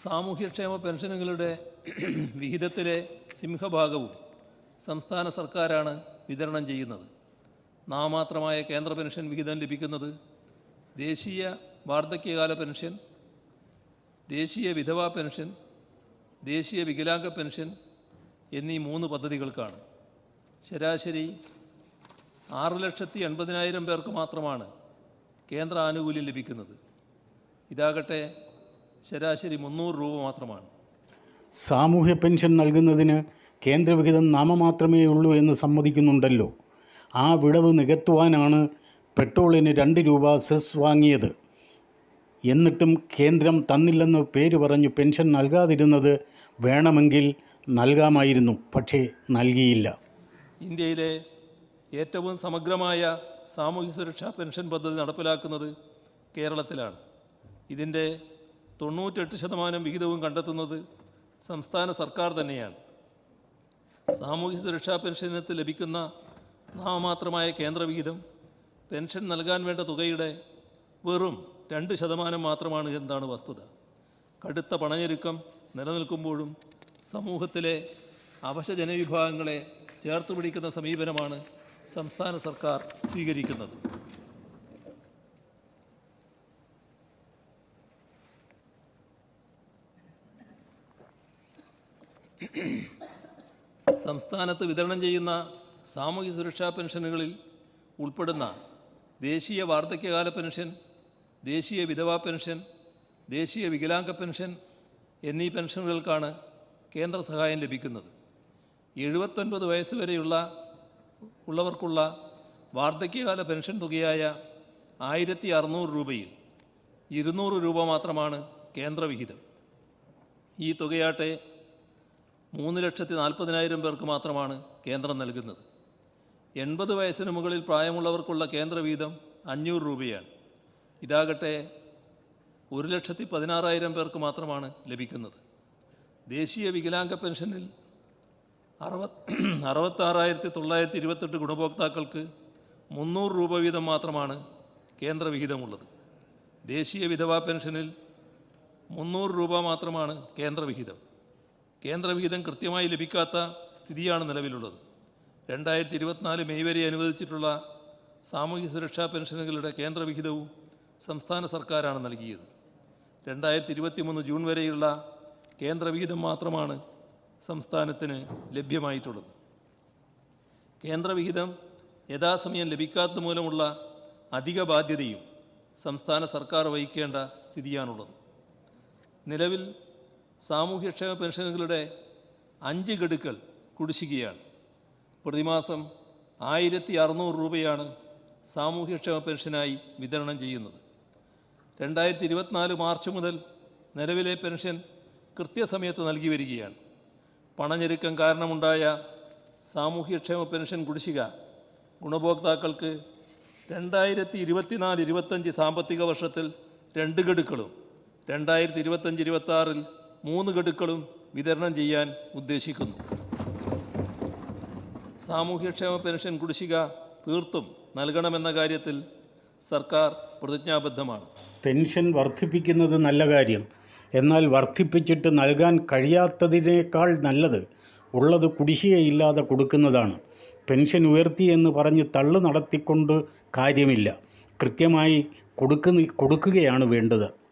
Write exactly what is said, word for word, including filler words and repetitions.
സാമൂഹ്യക്ഷേമ പെൻഷനുകളുടെ വിഹിതത്തിലെ സിംഹഭാഗവും സംസ്ഥാന സർക്കാരാണ് വിതരണം ചെയ്യുന്നത്. നാമമാത്രമായ കേന്ദ്ര പെൻഷൻ വിഹിതം ലഭിക്കുന്നത് ദേശീയ വാർദ്ധക്യകാല പെൻഷൻ, ദേശീയ വിധവാ പെൻഷൻ, ദേശീയ വികലാംഗ പെൻഷൻ എന്നീ മൂന്ന് പദ്ധതികൾക്കാണ്. ശരാശരി ആറ് ലക്ഷത്തി എൺപതിനായിരം പേർക്ക് മാത്രമാണ് കേന്ദ്ര ആനുകൂല്യം ലഭിക്കുന്നത്. ഇതാകട്ടെ ശരാശരി മുന്നൂറ് രൂപ മാത്രമാണ്. സാമൂഹ്യ പെൻഷൻ നൽകുന്നതിന് കേന്ദ്രവിഹിതം നാമമാത്രമേ ഉള്ളൂ എന്ന് സമ്മതിക്കുന്നുണ്ടല്ലോ. ആ വിടവ് നികത്തുവാനാണ് പെട്രോളിന് രണ്ട് രൂപ സെസ് വാങ്ങിയത്. എന്നിട്ടും കേന്ദ്രം തന്നില്ലെന്ന് പേര് പറഞ്ഞു പെൻഷൻ നൽകാതിരുന്നത് വേണമെങ്കിൽ നൽകാമായിരുന്നു, പക്ഷേ നൽകിയില്ല. ഇന്ത്യയിലെ ഏറ്റവും സമഗ്രമായ സാമൂഹ്യ സുരക്ഷാ പെൻഷൻ പദ്ധതി നടപ്പിലാക്കുന്നത് കേരളത്തിലാണ്. ഇതിൻ്റെ തൊണ്ണൂറ്റെട്ട് ശതമാനം വിഹിതവും കണ്ടെത്തുന്നത് സംസ്ഥാന സർക്കാർ തന്നെയാണ്. സാമൂഹ്യ സുരക്ഷാ പെൻഷനത്തിൽ ലഭിക്കുന്ന നാമമാത്രമായ കേന്ദ്രവിഹിതം പെൻഷൻ നൽകാൻ വേണ്ട തുകയുടെ വെറും രണ്ട് ശതമാനം മാത്രമാണ് എന്നാണ് വസ്തുത. കടുത്ത പണഞ്ഞെരുക്കം നിലനിൽക്കുമ്പോഴും സമൂഹത്തിലെ അവശ ജനവിഭാഗങ്ങളെ ചേർത്ത് പിടിക്കുന്ന സമീപനമാണ് സംസ്ഥാന സർക്കാർ സ്വീകരിക്കുന്നത്. സംസ്ഥാനത്ത് വിതരണം ചെയ്യുന്ന സാമൂഹ്യ സുരക്ഷാ പെൻഷനുകളിൽ ഉൾപ്പെടുന്ന ദേശീയ വാർദ്ധക്യകാല പെൻഷൻ, ദേശീയ വിധവാ പെൻഷൻ, ദേശീയ വികലാംഗ പെൻഷൻ എന്നീ പെൻഷനുകൾക്കാണ് കേന്ദ്ര സഹായം ലഭിക്കുന്നത്. എഴുപത്തൊൻപത് വയസ്സ് വരെയുള്ള ഉള്ളവർക്കുള്ള വാർദ്ധക്യകാല പെൻഷൻ തുകയായ ആയിരത്തി അറുന്നൂറ് രൂപയിൽ ഇരുന്നൂറ് രൂപ മാത്രമാണ് കേന്ദ്രവിഹിതം. ഈ തുകയാട്ടെ മൂന്ന് ലക്ഷത്തി നാൽപ്പതിനായിരം പേർക്ക് മാത്രമാണ് കേന്ദ്രം നൽകുന്നത്. എൺപത് വയസ്സിന് മുകളിൽ പ്രായമുള്ളവർക്കുള്ള കേന്ദ്രവിഹിതം അഞ്ഞൂറ് രൂപയാണ്. ഇതാകട്ടെ ഒരു ലക്ഷത്തി പതിനാറായിരം പേർക്ക് മാത്രമാണ് ലഭിക്കുന്നത്. ദേശീയ വികലാംഗ പെൻഷനിൽ അറുപത് അറുപത്താറായിരത്തി തൊള്ളായിരത്തി ഇരുപത്തെട്ട് ഗുണഭോക്താക്കൾക്ക് മുന്നൂറ് രൂപ വീതം മാത്രമാണ് കേന്ദ്രവിഹിതമുള്ളത്. ദേശീയ വിധവാ പെൻഷനിൽ മുന്നൂറ് രൂപ മാത്രമാണ് കേന്ദ്രവിഹിതം. കേന്ദ്രവിഹിതം കൃത്യമായി ലഭിക്കാത്ത സ്ഥിതിയാണ് നിലവിലുള്ളത്. രണ്ടായിരത്തി ഇരുപത്തിനാല് മെയ് വരെ അനുവദിച്ചിട്ടുള്ള സാമൂഹ്യ സുരക്ഷാ പെൻഷനുകളുടെ കേന്ദ്രവിഹിതവും സംസ്ഥാന സർക്കാരാണ് നൽകിയത്. രണ്ടായിരത്തി ഇരുപത്തി മൂന്ന് ജൂൺ വരെയുള്ള കേന്ദ്രവിഹിതം മാത്രമാണ് സംസ്ഥാനത്തിന് ലഭ്യമായിട്ടുള്ളത്. കേന്ദ്രവിഹിതം യഥാസമയം ലഭിക്കാത്ത മൂലമുള്ള അധിക ബാധ്യതയും സംസ്ഥാന സർക്കാർ വഹിക്കേണ്ട സ്ഥിതിയാണുള്ളത്. നിലവിൽ സാമൂഹ്യക്ഷേമ പെൻഷനുകളുടെ അഞ്ച് ഗഡുക്കൾ കുടിശ്ശികയാണ്. പ്രതിമാസം ആയിരത്തി അറുന്നൂറ് രൂപയാണ് സാമൂഹ്യക്ഷേമ പെൻഷനായി വിതരണം ചെയ്യുന്നത്. രണ്ടായിരത്തി ഇരുപത്തിനാല് മാർച്ച് മുതൽ നിലവിലെ പെൻഷൻ കൃത്യസമയത്ത് നൽകി വരികയാണ്. പണഞ്ഞെരുക്കം കാരണമുണ്ടായ സാമൂഹ്യക്ഷേമ പെൻഷൻ കുടിശ്ശിക ഗുണഭോക്താക്കൾക്ക് രണ്ടായിരത്തി ഇരുപത്തിനാല് ഇരുപത്തഞ്ച് സാമ്പത്തിക വർഷത്തിൽ രണ്ട് ഗഡുക്കളും രണ്ടായിരത്തി ഇരുപത്തഞ്ച് ഇരുപത്തി ആറിൽ മൂന്ന് ഗഡുക്കളും വിതരണം ചെയ്യാൻ ഉദ്ദേശിക്കുന്നു. സാമൂഹ്യക്ഷേമ പെൻഷൻ കുടിശ്ശിക തീർത്തും നൽകണമെന്ന കാര്യത്തിൽ സർക്കാർ പ്രതിജ്ഞാബദ്ധമാണ്. പെൻഷൻ വർദ്ധിപ്പിക്കുന്നത് നല്ല കാര്യം. എന്നാൽ വർദ്ധിപ്പിച്ചിട്ട് നൽകാൻ കഴിയാത്തതിനേക്കാൾ നല്ലത് ഉള്ളത് കുടിശ്ശികയില്ലാതെ കൊടുക്കുന്നതാണ്. പെൻഷൻ ഉയർത്തി എന്ന് പറഞ്ഞ് തള്ളു നടത്തിക്കൊണ്ട് കാര്യമില്ല. കൃത്യമായി കൊടുക്കുന്ന കൊടുക്കുകയാണ് വേണ്ടത്.